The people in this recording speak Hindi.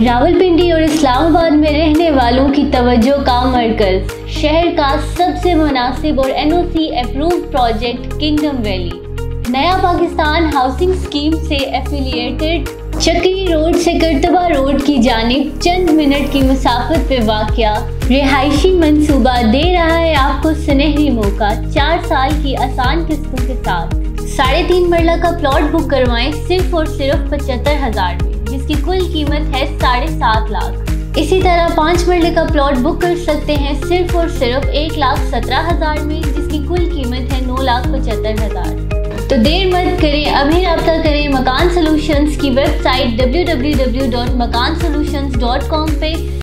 रावलपिंडी और इस्लामाबाद में रहने वालों की तवज्जो का मरकज, शहर का सबसे मुनासिब और NOC approved project Kingdom Valley. नया पाकिस्तान हाउसिंग स्कीम से एफिलिएटेड चक्री रोड से करतबा रोड की जानिब चंद मिनट की मुसाफत पे वाक़या रिहायशी मंसूबा दे रहा है आपको सुनहरी मौका 4 साल की आसान किस्तों के साथ। 3.5 मरला का प्लॉट बुक करवाएं सिर्फ और सिर्फ 75,000 में, जिसकी कुल कीमत है 7.5 लाख। इसी तरह 5 मरले का प्लॉट बुक कर सकते हैं सिर्फ और सिर्फ 1,17,000 में, जिसकी कुल कीमत है 9,75,000। तो देर मत करें, अभी रब्ता करें मकान सॉल्यूशंस की वेबसाइट www.makansolutions.com पे।